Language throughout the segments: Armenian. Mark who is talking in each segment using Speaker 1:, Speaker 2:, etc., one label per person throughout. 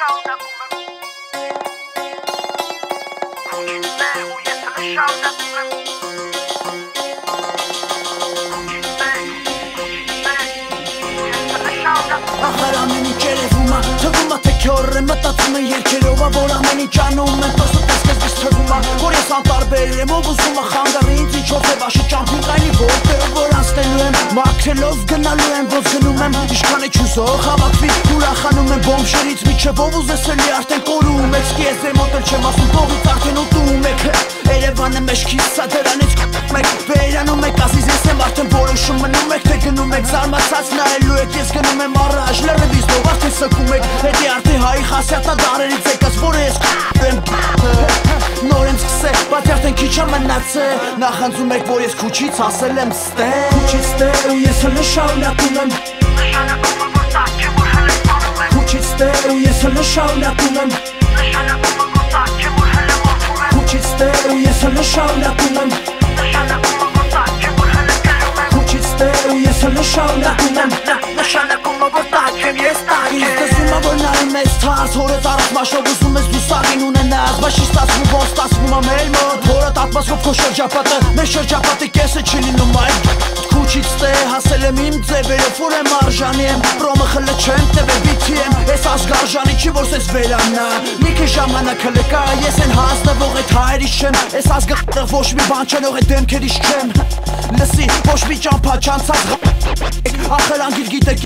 Speaker 1: Ախր ամենի ճերևում է, թվում է թե քյորը մտածում է երկերով է, որ ամենի ճանում են, պրսը տեսքես թվում է, որ ես անտարբեր եմ, ով ուզում է խանգարի ինձ ինչով է վաշի ճամփին կայնի որտեղ որ անցնելու եմ, մաքրելով գնալու եմ, ոնց գնում եմ, իշքան է չուզող հավաքվի, ուրախանում եմ բոմբշերից միջև ով ուզես էլի արդեն կորում եք, սկի ես ձեր մոտ էլ չեմ ասում, կողից արդեն ուտում եք, Երևանը մեջքից սա դրանից մեկ վերանում եք, ասիս ես եմ արդեն որոշում մնում եք, թե գնում եք, զարմացած նայելու եք, ես գնում եմ առաջ, լրվից նով արդեն սկում եք, հետի արդեն հայի խասյատնա դարերից եկած, որ ես եմ նոր եմ սկսել, բայց արդեն քիչ եմ մնացել, նախանձում եք, որ ես Quichits ասել եմ ստե Quichits Ste ու ես հլը շարունակում եմ Նշանակում եմ, որ տակ չեմ, որ հլը սպանում եմ Quichits Ste ու ես հլը շարունակում եմ Նշանակում եմ, որ տակ չեմ, որ հլը որդում եմ Quichits Ste ու ես հլը շարունակում եմ Նշանակում եմ, որ տակ չեմ, որ հլը կրում եմ Quichits Ste ու ես հլը շարունակում եմ Նշանակում եմ, որ տակ չեմ, ես տակ եմ Ինձ դզում եմ, որ նարի մեծ թարս Հորդ առած մաշով ուզում ես դու սաղին ունենաս Բայց չի ստացվում, ոնց ստացվում եմ էլ մոտ Հորդ ատմասով քո շրջապատը Մեր շրջապատի կեսը չի լինում այդ Quichits Ste հասել եմ իմ ձևերով որ եմ արժանի եմ Պրոմը խլը չեմ տևել բիթի եմ Ես ազգարժանի չի որ սես վերանա Մի քիչ ժամանակ հլը կա ես են հասնվող այդ հայրից չեմ Ես ազգը ոչ մի բան չնող այդ դեմքերից չեմ Լսի ոչ մի ճամփա չանցած Ախր անգիր գիտեք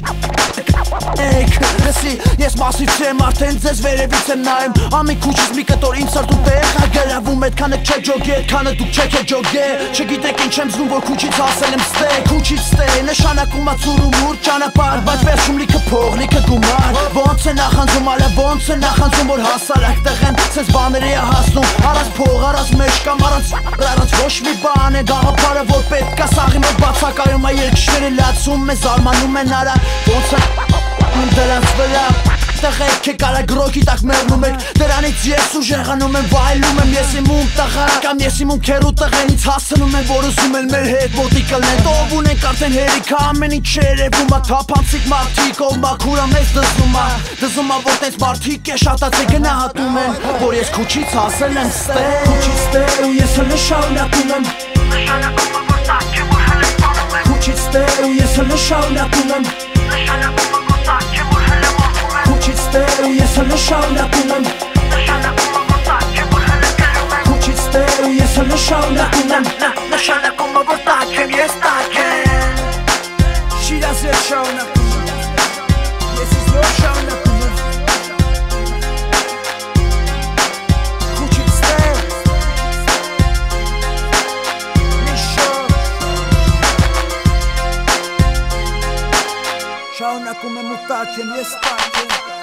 Speaker 1: Լսի ես մասից չեմ արդեն ձեզ վերևից եմ նայեմ Ամեն Quichits մի կտոր ինձ սրտում տեղ Գրավում այդքանը չեք ջոգե Այդքանը դուք չեք է ջոգե Չգիտեք ինչ եմ զգում որ Quichits ասել եմ ստե Quichits Ste նշանակում ա ծուր ու մուրջ ճանապարհ Բայց վերջում լիքը փող լիքը գումար Ոնց է նախանձում ալա ոնց է նախանձում որ հասարակ տեղ են Սենց բաների է հասնում Առած փող առած մեջ կամ առած ոչ մի բան է Գաղափարը որ պետք է սաղի մոտ բացակայում ա երկիշները լացում է զարմանում են արա Ոնց է դրանց վրա Տղեք եք արագրոքի տակ մերնում եք Դրանից ես ուժեղանում եմ վայլում եմ Ես իմ ում տղա կամ ես իմ ում քերու տղենից հասնում եմ որ ուզում են մեր հետ ոտի կլնեն Ով ունենք արդեն հերիք ամեն ինչ երևում ա Թափանցիկ մարդիկ ով մաքուր ա մեզ դզում ա Դզում ա որ տենց մարդիկ է շատացե գնահատում են Որ ես Quichits ասել եմ ստե Quichits Ste ու ես հլը շարունակում եմ Նշանակում եմ որ տակ չեմ որ հլը սպանում եմ Quichits Ste ու ես հլը շարունակում եմ Նշանակում եմ որ տակ չեմ որ հլը որդում եմ Quichits Ste ու ես հլը շարունակում եմ Նշանակում եմ որ տակ չեմ որ հլը կրում եմ Quichits Ste ու ես հլը շարունակում եմ Նշանակում եմ որ տակ չեմ ես տակ եմ Շիրազ ես շարունակում եմ Ես ես նոր շարունակում եմ Quichits Ste Misho Շարունակում եմ ու տակ եմ ես տակ եմ